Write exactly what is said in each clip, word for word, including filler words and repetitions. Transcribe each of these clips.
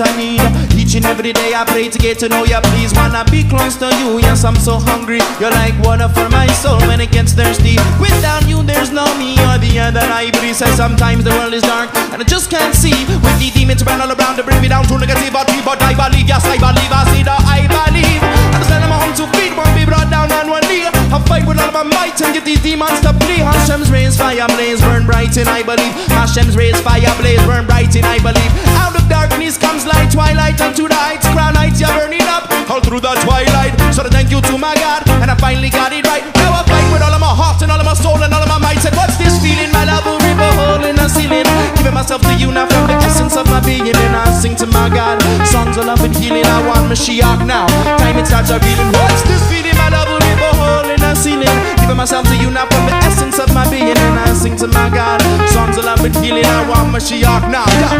I need. Each and every day I pray to get to know you. Please wanna be close to you. Yes, I'm so hungry. You're like water for my soul when it gets thirsty. Without you there's no me. You're the air that I breathe. Says sometimes the world is dark and I just can't see. With the demons run all around to bring me down to negativity. But I believe, yes I believe, I see that I believe. Understand I'm on two feet, won't be brought down on one knee. I fight with all of my might and get these demons to flee. Hashem's rays, fire blaze, burn bright and I believe. Hashem's rays, fire blaze, burn bright and I believe. Out of darkness comes light, twilight unto the heights. Crown heights, you're burning up all through the twilight. So thank you to my God, and I finally got it right. Now I fight with all of my heart and all of my soul and all of my might. Said what's this feeling, my love, a river hole in the ceiling. Giving myself to you now from the essence of my being. And I sing to my God, songs of love and healing. I want Mashiach now, time it starts revealing. What's this feeling, my love, a river hole in the ceiling. Giving myself to you now from the essence of my being. And I sing to my God, songs of love and healing. I want Mashiach now, yeah.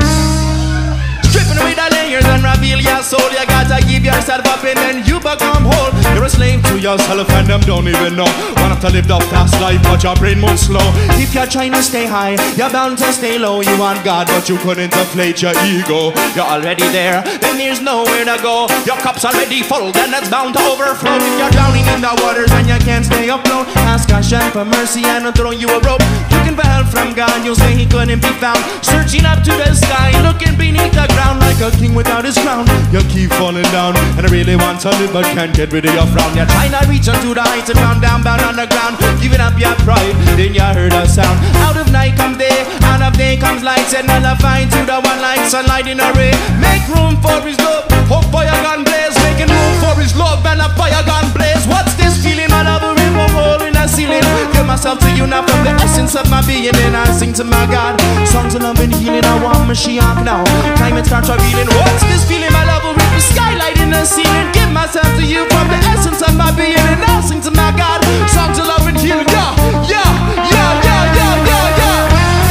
Stripping away the layers and reveal your soul. You gotta give yourself up and then you become whole. You're a slave to yourself and them don't even know. Want to live the fast life but your brain moves slow. If you're trying to stay high, you're bound to stay low. You want God but you couldn't inflate your ego. You're already there, then there's nowhere to go. Your cup's already full, then it's bound to overflow. If you're drowning in the waters and you can't stay afloat, ask Hashem for mercy and I'll throw you a rope. Looking for help from God, you'll say he couldn't be found. Searching up to the sky, looking beneath the ground. Like a king without his crown, you keep falling down. And I really want to live but can't get rid of your frown. You're trying to reach onto the heights and round down, bound on the ground. Giving up your pride, then you heard a sound. Out of night comes day, out of day comes light. And nullifying to the one like sunlight in a ray. Make room for his love, hope fire gun blaze. Making room for his love and a fire gun blaze. What's this feeling, my love, a river hole in the ceiling. Give myself to you now from the essence of my being. And I sing to my God, songs of love and healing. I want Mashiach now, time it starts revealing. What's this feeling, my love, with the skylight in the ceiling. Give myself to you from the essence of my being. And I'll sing to my God, songs of love and healing. Yeah, yeah, yeah, yeah, yeah, yeah, yeah.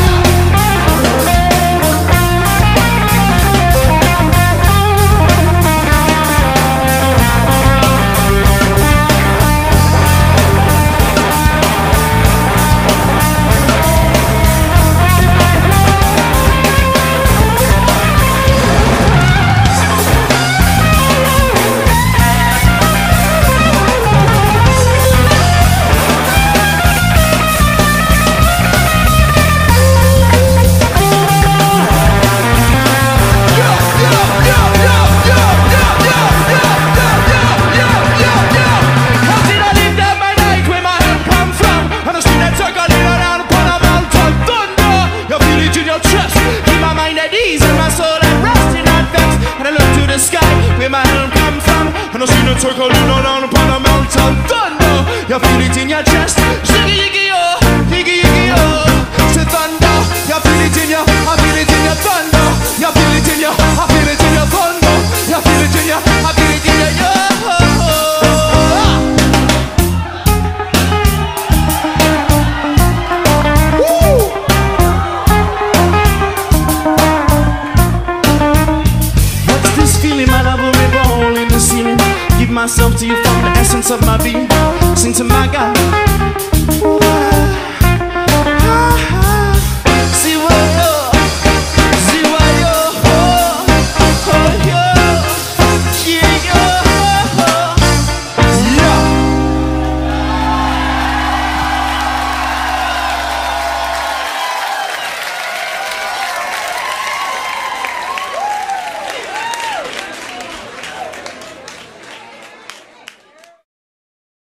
Circling around upon a mountain thunder. You feel it in your chest. Ziggy yiggy oh, yiggy yiggy oh. Say thunder. You feel it in your, I feel it in your